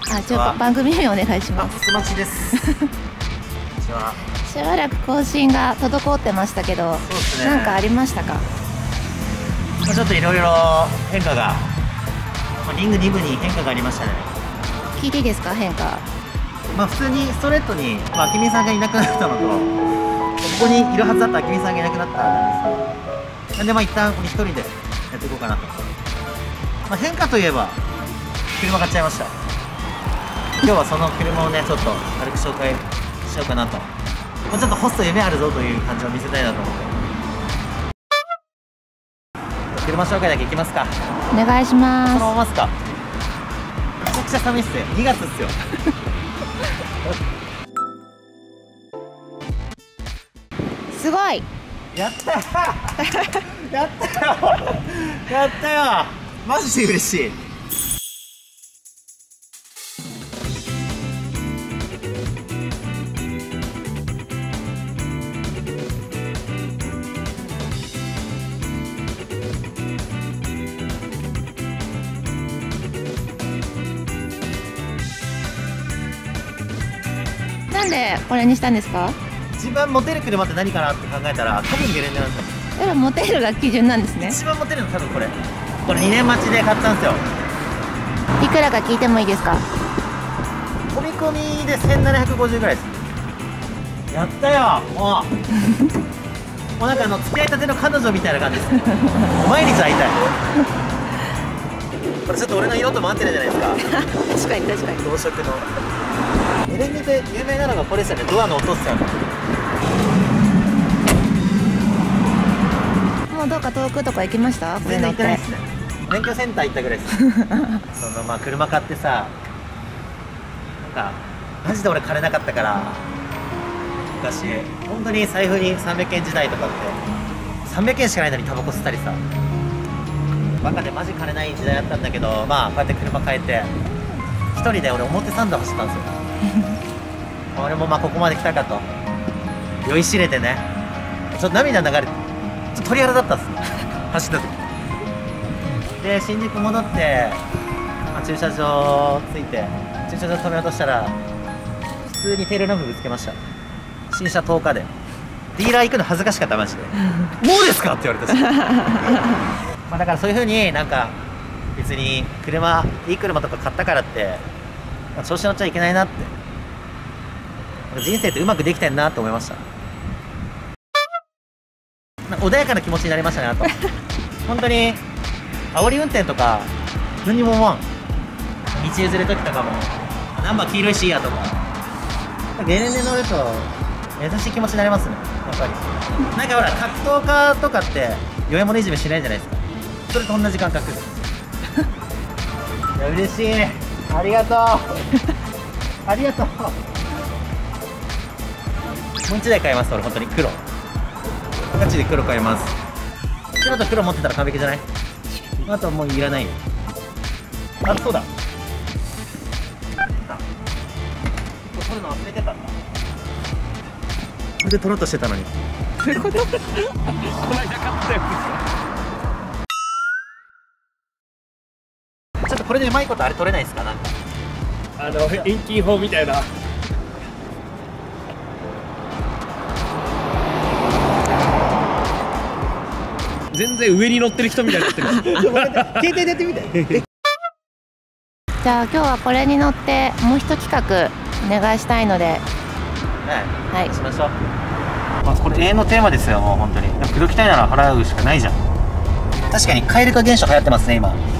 あ、ちょっと番組名お願いします。 ふつまちです。こんにちは。 しばらく更新が滞ってましたけど、 そうですね。 なんかありましたか？ ちょっといろいろ変化が、リング2部に変化がありましたね。 聞いていいですか？変化。 普通にストレートに、あきみさんがいなくなったのと、ここにいるはずだったあきみさんがいなくなったんです。なんで一旦これ一人でやっていこうかなと。変化といえば車買っちゃいました。今日はその車をねちょっと軽く紹介しようかなと。ちょっとホスト夢あるぞという感じを見せたいなと思って。車紹介だけいきますか。 お願いします。 そのままっすか。めちゃくちゃ寒いっすよ。2月っすよ。 すごい。 やったーやったよやったよ、マジで嬉しい。 なんでこれにしたんですか？ 一番モテる車って何かなって考えたら多分ゲレンデなんですよ。 モテるが基準なんですね。 一番モテるの多分これ2年待ちで買ったんですよ。 いくらか聞いてもいいですか？ 込み込みで1750ぐらいです。やったよ。もうなんか付き合いたての彼女みたいな感じですね。毎日会いたい。これちょっと俺の色とも合ってるじゃないですか。 確かに確かに。 同色のゲレンデで有名なのがこれですよね。ドアの音っすよね。 もうどうか遠くとか行きました？ 全然行ってないですね。免許センター行ったぐらいです。車買ってさ、なんかマジで俺金なかったから昔本当に財布に300円時代とかって300円しかないのにタバコ吸ったりさ、バカでマジ金ない時代だったんだけど、こうやって車変えて一人で俺表参道走ったんですよ。俺もここまで来たかと酔いしれてね、ちょっと涙流れてちょっと鳥肌だったんです走った時で、新宿戻って、駐車場着いて駐車場止めようとしたら普通にテールランプぶつけました。新車10日でディーラー行くの恥ずかしかったマジで。もうですかって言われたしだからそういう風になんか別にいい車とか買ったからって調子乗っちゃいけないなって、人生ってうまくできてんなって思いました。なんか穏やかな気持ちになりましたね。あと本当に煽り運転とか何にも思わん。道譲る時とかもナンバー黄色いしいやとか、ゲレンデ乗ると優しい気持ちになりますね。やっぱりなんかほら格闘家とかって弱い者いじめしないじゃないですか。それと同じ感覚。いや嬉しい、ありがとうありがとう。もう1台買います。俺本当に黒ガチで黒買います。白と黒持ってたら完璧じゃない？あとはもういらないよ。あ、そうだ、取るの忘れてたんだ。これで取ろうとしてたのに。 そういうこと？この間買ったよ。 ちょっとこれでうまいことあれ取れないですか？なんか遠近法みたいな。全然上に乗ってる人みたいになってる。 携帯でやってみて。 じゃあ今日はこれに乗ってもう一企画お願いしたいので、 はい、しましょう。これ永遠のテーマですよ。もう本当に口説きたいなら払うしかないじゃん。確かに蛙化現象流行ってますね今。